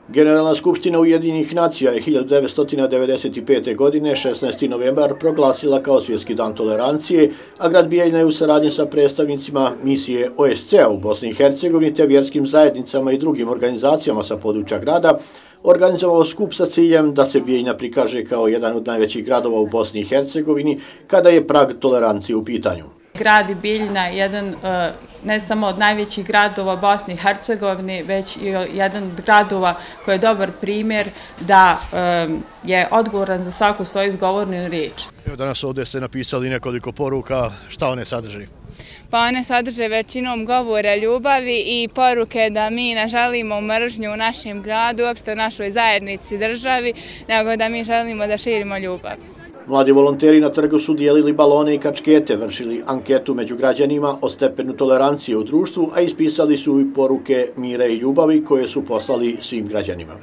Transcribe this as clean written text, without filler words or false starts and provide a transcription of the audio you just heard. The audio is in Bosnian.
Generalna skupština Ujedinjenih nacija je 1995. godine 16. novembar proglasila kao Svjetski dan tolerancije, a grad Bijeljina je u saradnji sa predstavnicima misije OSCE-a u Bosni i Hercegovini te vjerskim zajednicama i drugim organizacijama sa područja grada organizovao skup sa ciljem da se Bijeljina prikaže kao jedan od najvećih gradova u Bosni i Hercegovini kada je prag tolerancije u pitanju. Grad Bijeljina je jedan ne samo od najvećih gradova Bosne i Hercegovine, već i jedan od gradova koji je dobar primjer da je odgovoran za svaku svoju izgovornu riječ. Danas ovdje ste napisali nekoliko poruka, šta one sadrži? Pa one sadrže većinom govore ljubavi i poruke da mi ne želimo mržnju u našem gradu, uopšte u našoj zajednici, državi, nego da mi želimo da širimo ljubav. Mladi volonteri na trgu su dijelili balone i kačkete, vršili anketu među građanima o stepenu tolerancije u društvu, a ispisali su i poruke mira i ljubavi koje su poslali svim građanima.